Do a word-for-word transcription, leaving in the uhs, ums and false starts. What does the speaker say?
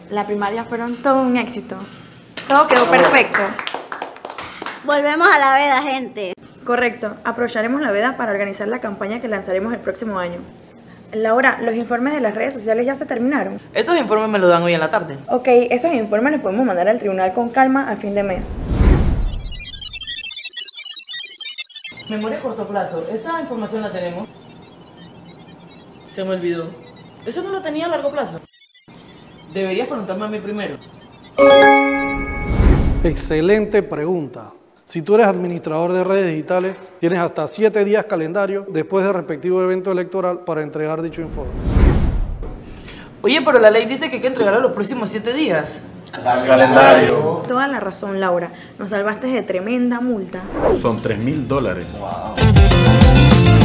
La primaria fueron todo un éxito. Todo quedó perfecto. Volvemos a la veda, gente. Correcto. Aprovecharemos la veda para organizar la campaña que lanzaremos el próximo año. Laura, los informes de las redes sociales ya se terminaron. Esos informes me los dan hoy en la tarde. Ok, esos informes los podemos mandar al tribunal con calma al fin de mes. Memoria a corto plazo. Esa información la tenemos. Se me olvidó. ¿Eso no lo tenía a largo plazo? Deberías preguntarme a mí primero. Excelente pregunta. Si tú eres administrador de redes digitales, tienes hasta siete días calendario después del respectivo evento electoral para entregar dicho informe. Oye, pero la ley dice que hay que entregarlo los próximos siete días. Calendario. Toda la razón, Laura. Nos salvaste de tremenda multa. Son tres mil dólares. Wow.